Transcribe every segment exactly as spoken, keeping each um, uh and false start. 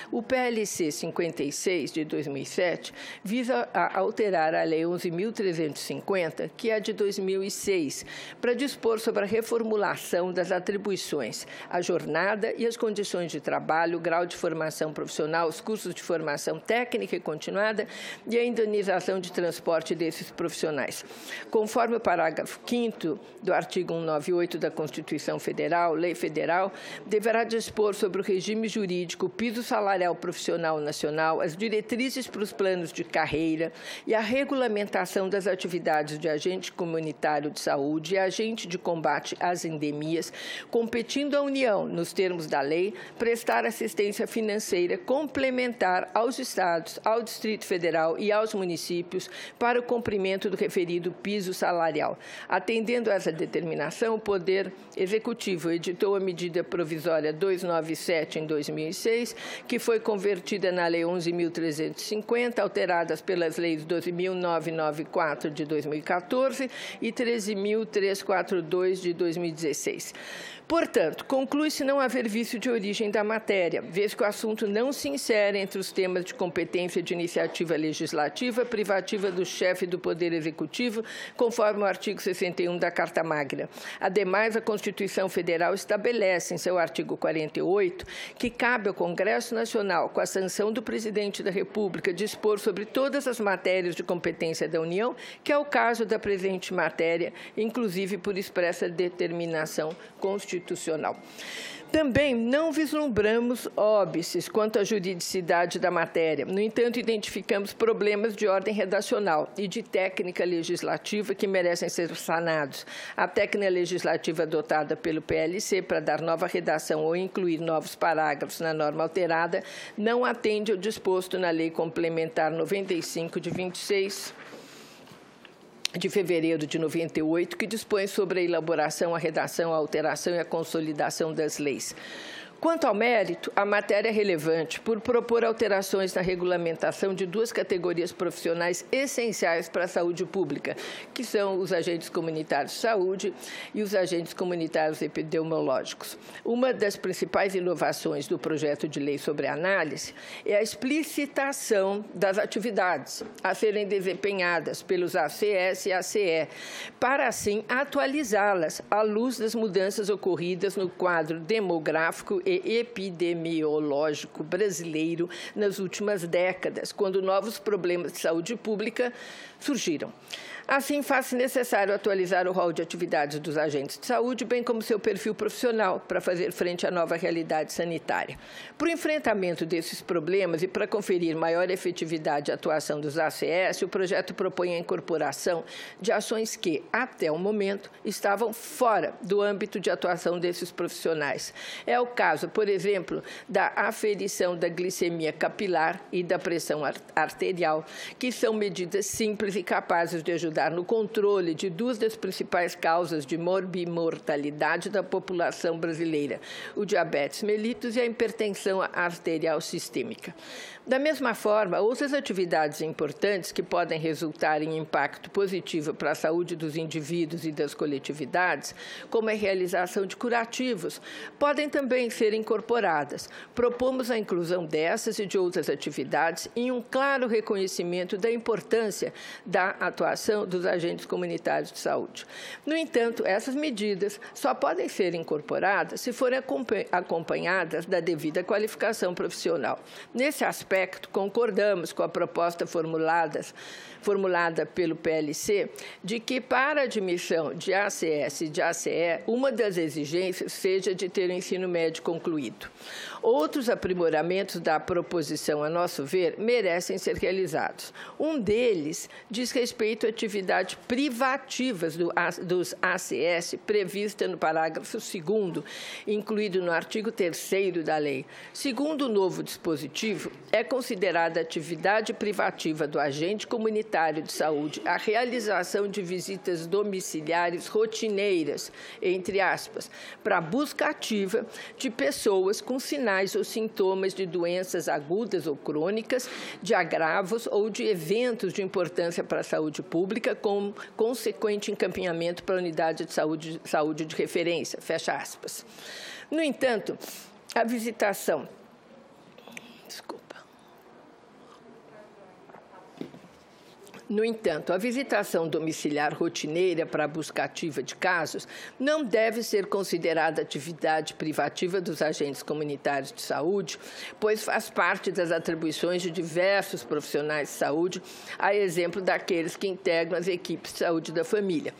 O P L C cinquenta e seis, de dois mil e sete, visa a alterar a Lei onze mil trezentos e cinquenta, que é de dois mil e seis, para dispor sobre a reformulação das atribuições, a jornada e as condições de trabalho, o grau de formação profissional, os cursos de formação técnica e continuada e a indenização de transporte desses profissionais. Conforme o parágrafo quinto do artigo cento e noventa e oito da Constituição Federal, Lei Federal, deverá dispor sobre o regime jurídico, o piso salarial profissional nacional, as diretrizes para os planos de carreira e a regulamentação das atividades de agente comunitário de saúde e agente de combate às endemias, competindo à União, nos termos da lei, prestar assistência financeira complementar aos Estados, ao Distrito Federal e aos municípios para o cumprimento do referido piso salarial. Atendendo a essa determinação, o Poder Executivo editou a medida provisória duzentos e noventa e sete em dois mil e seis, que foi convertida na Lei onze mil trezentos e cinquenta, alteradas pelas leis doze mil novecentos e noventa e quatro de dois mil e quatorze e treze mil trezentos e quarenta e dois de dois mil e dezesseis. Portanto, conclui-se não haver vício de origem da matéria, vez que o assunto não se insere entre os temas de competência de iniciativa legislativa privativa do chefe do Poder Executivo, conforme o artigo sessenta e um da Carta Magna. Ademais, a Constituição Federal estabelece, em seu artigo quarenta e oito, que cabe ao Congresso Nacional, com a sanção do Presidente da República, dispor sobre todas as matérias de competência da União, que é o caso da presente matéria, inclusive por expressa determinação constitucional. Institucional. Também não vislumbramos óbices quanto à juridicidade da matéria. No entanto, identificamos problemas de ordem redacional e de técnica legislativa que merecem ser sanados. A técnica legislativa adotada pelo P L C para dar nova redação ou incluir novos parágrafos na norma alterada não atende ao disposto na Lei Complementar noventa e cinco, de vinte e seis de fevereiro de noventa e oito, que dispõe sobre a elaboração, a redação, a alteração e a consolidação das leis. Quanto ao mérito, a matéria é relevante por propor alterações na regulamentação de duas categorias profissionais essenciais para a saúde pública, que são os agentes comunitários de saúde e os agentes comunitários epidemiológicos. Uma das principais inovações do projeto de lei sobre análise é a explicitação das atividades a serem desempenhadas pelos A C S e A C E, para assim atualizá-las à luz das mudanças ocorridas no quadro demográfico e epidemiológico brasileiro nas últimas décadas, quando novos problemas de saúde pública surgiram. Assim, faz-se necessário atualizar o rol de atividades dos agentes de saúde, bem como seu perfil profissional, para fazer frente à nova realidade sanitária. Para o enfrentamento desses problemas e para conferir maior efetividade à atuação dos A C S, o projeto propõe a incorporação de ações que, até o momento, estavam fora do âmbito de atuação desses profissionais. É o caso, por exemplo, da aferição da glicemia capilar e da pressão arterial, que são medidas simples e capazes de ajudar no controle de duas das principais causas de morbimortalidade da população brasileira, o diabetes mellitus e a hipertensão arterial sistêmica. Da mesma forma, outras atividades importantes que podem resultar em impacto positivo para a saúde dos indivíduos e das coletividades, como a realização de curativos, podem também ser incorporadas. Propomos a inclusão dessas e de outras atividades em um claro reconhecimento da importância da atuação dos agentes comunitários de saúde. No entanto, essas medidas só podem ser incorporadas se forem acompanhadas da devida qualificação profissional. Nesse aspecto, concordamos com a proposta formulada, formulada pelo P L C de que, para a admissão de A C S e de A C E, uma das exigências seja de ter o ensino médio concluído. Outros aprimoramentos da proposição, a nosso ver, merecem ser realizados. Um deles diz respeito a atividades privativas do, dos A C S, prevista no parágrafo segundo, incluído no artigo terceiro da lei. Segundo o novo dispositivo, é considerada atividade privativa do agente comunitário de saúde a realização de visitas domiciliares rotineiras, entre aspas, para a busca ativa de pessoas com sinais ou sintomas de doenças agudas ou crônicas, de agravos ou de eventos de importância para a saúde pública, com consequente encaminhamento para a unidade de saúde, saúde de referência, fecha aspas. No entanto, a visitação No entanto, a visitação domiciliar rotineira para a busca ativa de casos não deve ser considerada atividade privativa dos agentes comunitários de saúde, pois faz parte das atribuições de diversos profissionais de saúde, a exemplo daqueles que integram as equipes de saúde da família.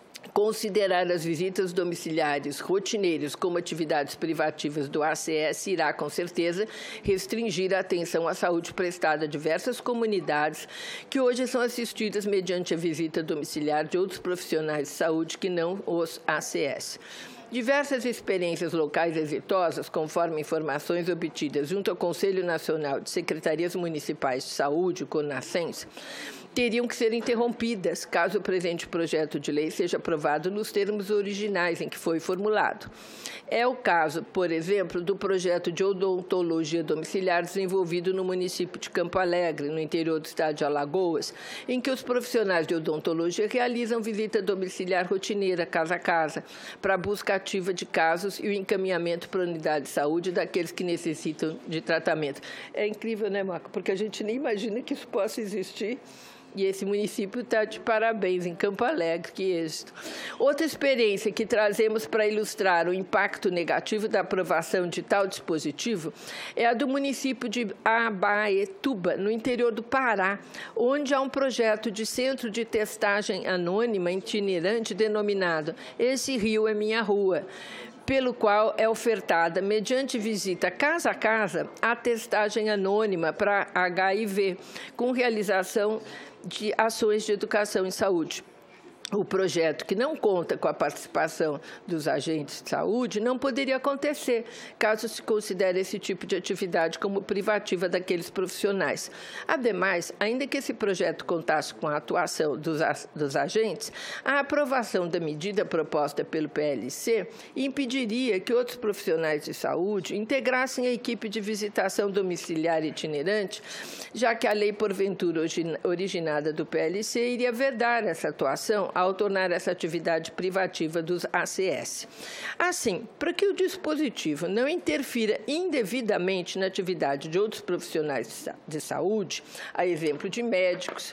Considerar as visitas domiciliares rotineiras como atividades privativas do A C S irá, com certeza, restringir a atenção à saúde prestada a diversas comunidades que hoje são assistidas mediante a visita domiciliar de outros profissionais de saúde que não os A C S. Diversas experiências locais exitosas, conforme informações obtidas junto ao Conselho Nacional de Secretarias Municipais de Saúde, o CONASENS, teriam que ser interrompidas caso o presente projeto de lei seja aprovado nos termos originais em que foi formulado. É o caso, por exemplo, do projeto de odontologia domiciliar desenvolvido no município de Campo Alegre, no interior do estado de Alagoas, em que os profissionais de odontologia realizam visita domiciliar rotineira, casa a casa, para a busca ativa de casos e o encaminhamento para a unidade de saúde daqueles que necessitam de tratamento. É incrível, né, Marco? Porque a gente nem imagina que isso possa existir. E esse município está de parabéns, em Campo Alegre, que êxito. Outra experiência que trazemos para ilustrar o impacto negativo da aprovação de tal dispositivo é a do município de Abaetuba, no interior do Pará, onde há um projeto de centro de testagem anônima itinerante denominado Esse Rio é Minha Rua, pelo qual é ofertada, mediante visita casa a casa, a testagem anônima para H I V, com realização de ações de educação em saúde. O projeto, que não conta com a participação dos agentes de saúde, não poderia acontecer caso se considere esse tipo de atividade como privativa daqueles profissionais. Ademais, ainda que esse projeto contasse com a atuação dos, dos agentes, a aprovação da medida proposta pelo P L C impediria que outros profissionais de saúde integrassem a equipe de visitação domiciliar itinerante, já que a lei, porventura originada do P L C, iria vedar essa atuação ao tornar essa atividade privativa dos A C S. Assim, para que o dispositivo não interfira indevidamente na atividade de outros profissionais de saúde, a exemplo de médicos,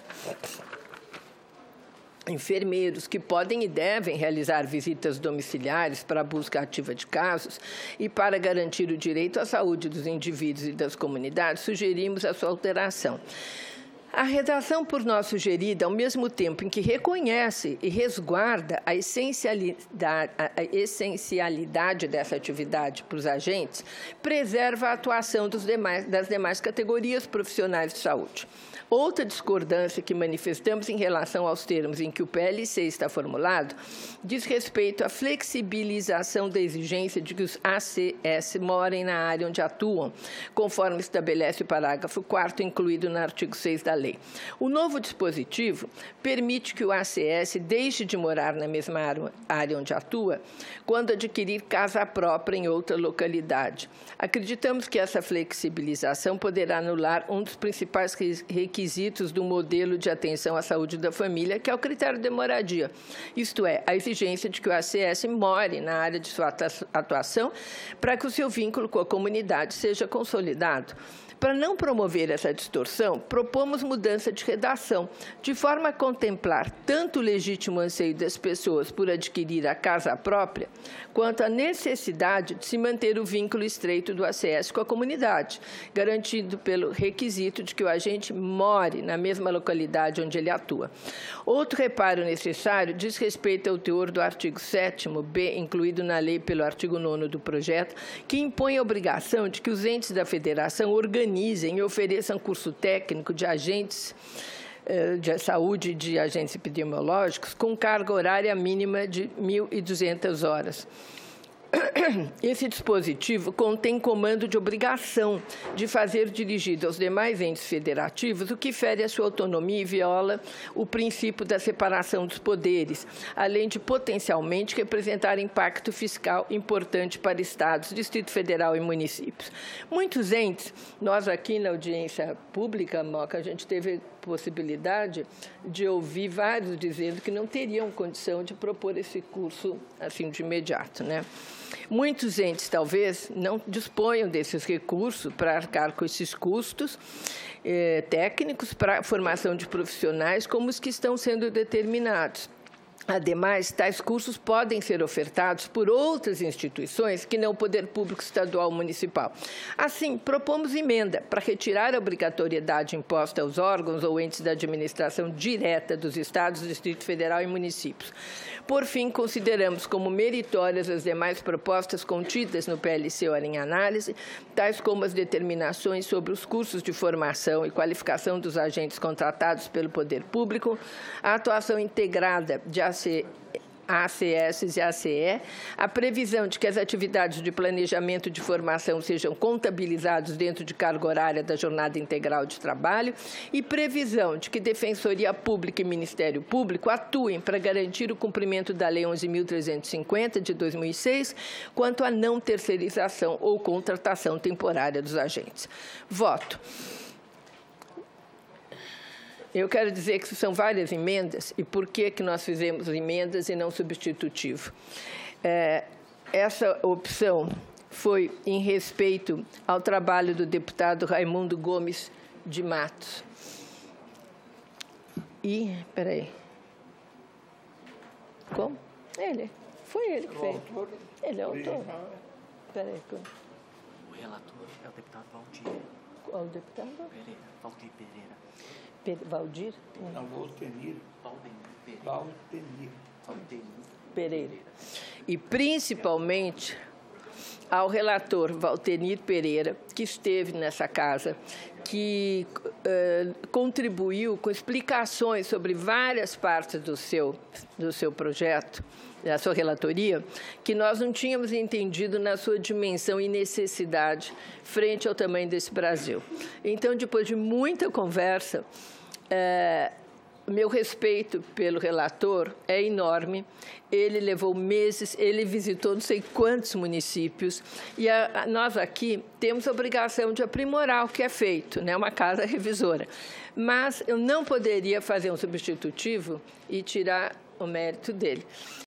enfermeiros, que podem e devem realizar visitas domiciliares para a busca ativa de casos e para garantir o direito à saúde dos indivíduos e das comunidades, sugerimos a sua alteração. A redação por nós sugerida, ao mesmo tempo em que reconhece e resguarda a essencialidade, a essencialidade dessa atividade para os agentes, preserva a atuação dos demais, das demais categorias profissionais de saúde. Outra discordância que manifestamos em relação aos termos em que o P L C está formulado diz respeito à flexibilização da exigência de que os A C S morem na área onde atuam, conforme estabelece o parágrafo quarto incluído no artigo seis da lei. O novo dispositivo permite que o A C S deixe de morar na mesma área onde atua quando adquirir casa própria em outra localidade. Acreditamos que essa flexibilização poderá anular um dos principais requisitos requisitos do modelo de atenção à saúde da família, que é o critério de moradia, isto é, a exigência de que o A C S more na área de sua atuação para que o seu vínculo com a comunidade seja consolidado. Para não promover essa distorção, propomos mudança de redação, de forma a contemplar tanto o legítimo anseio das pessoas por adquirir a casa própria, quanto a necessidade de se manter o vínculo estreito do A C S com a comunidade, garantido pelo requisito de que o agente more na mesma localidade onde ele atua. Outro reparo necessário diz respeito ao teor do artigo sétimo B, incluído na lei pelo artigo nono do projeto, que impõe a obrigação de que os entes da federação organizem e ofereçam curso técnico de agentes de saúde e de agentes epidemiológicos com carga horária mínima de mil e duzentas horas. Esse dispositivo contém comando de obrigação de fazer dirigido aos demais entes federativos, o que fere a sua autonomia e viola o princípio da separação dos poderes, além de potencialmente representar impacto fiscal importante para estados, Distrito Federal e municípios. Muitos entes, nós aqui na audiência pública, Moca, a gente teve possibilidade de ouvir vários dizendo que não teriam condição de propor esse curso assim de imediato, né? Muitos entes, talvez, não disponham desses recursos para arcar com esses custos eh, técnicos para a formação de profissionais como os que estão sendo determinados. Ademais, tais cursos podem ser ofertados por outras instituições que não o poder público estadual ou municipal. Assim, propomos emenda para retirar a obrigatoriedade imposta aos órgãos ou entes da administração direta dos estados, Distrito Federal e municípios. Por fim, consideramos como meritórias as demais propostas contidas no P L C ora em análise, tais como as determinações sobre os cursos de formação e qualificação dos agentes contratados pelo poder público, a atuação integrada de A C S e A C E, a previsão de que as atividades de planejamento de formação sejam contabilizadas dentro de carga horária da jornada integral de trabalho e previsão de que Defensoria Pública e Ministério Público atuem para garantir o cumprimento da Lei onze mil trezentos e cinquenta, de dois mil e seis, quanto à não terceirização ou contratação temporária dos agentes. Voto. Eu quero dizer que são várias emendas, e por que, que nós fizemos emendas e não substitutivo? É, essa opção foi em respeito ao trabalho do deputado Raimundo Gomes de Matos. E, peraí, como? Ele, foi ele que fez. Ele é o autor. Peraí. O relator é o deputado Valdir. Qual o deputado? Pereira, Valdir Pereira. Valdir? Não, Valtenir. Valdenir Valtenir. Valdenir Pereira. E, principalmente, ao relator Valtenir Pereira, que esteve nessa casa, que uh, contribuiu com explicações sobre várias partes do seu, do seu projeto, da sua relatoria, que nós não tínhamos entendido na sua dimensão e necessidade frente ao tamanho desse Brasil. Então, depois de muita conversa, é, meu respeito pelo relator é enorme. Ele levou meses, ele visitou não sei quantos municípios, e a, a, nós aqui temos a obrigação de aprimorar o que é feito, né? Uma casa revisora. Mas eu não poderia fazer um substitutivo e tirar o mérito dele.